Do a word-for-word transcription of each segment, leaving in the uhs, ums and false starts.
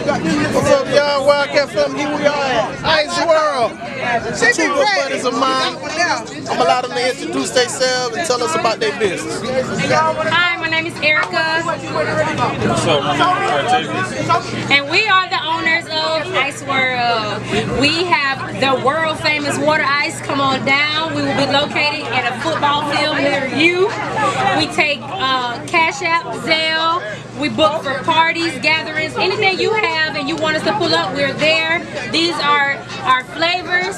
What's up, y'all? Wildcat Family, here we are at Ice World. Two good buddies of mine. I'm allowed them to introduce themselves and tell us about their business. Hi, my name is Erica. What's up, my name is Artavius. And we are the owners of Ice World. We have the world famous water ice. Come on down. We will be located at a football field near you. We take uh, Cash App, Zelle. We book for parties, gatherings, anything you have and you want us to pull up, we're there. These are our flavors.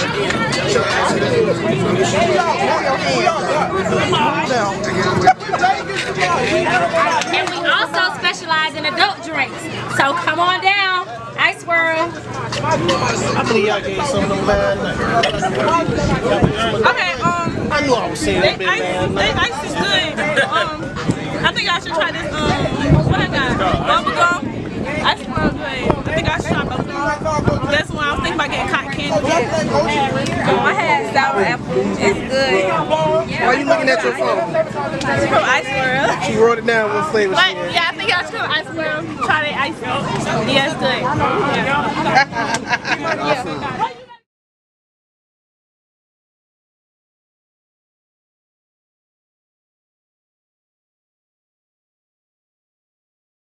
And we also specialize in adult drinks. So come on down, Ice World. I believe y'all gave some of them last night. Okay, um, I knew I was saying that they, bit ice, last they night. ice is good. Um, I think I should try this, um, what I got? Bubble gum. I smell good. I think I should try bubble gum. That's when I was thinking about getting cotton candy. I had sour apple. It's good. Why are you looking at your phone? From Ice World. She wrote it down what flavor But she had. yeah, I think I should go to Ice World. Try the ice. Yeah, it's good. Yeah. Awesome.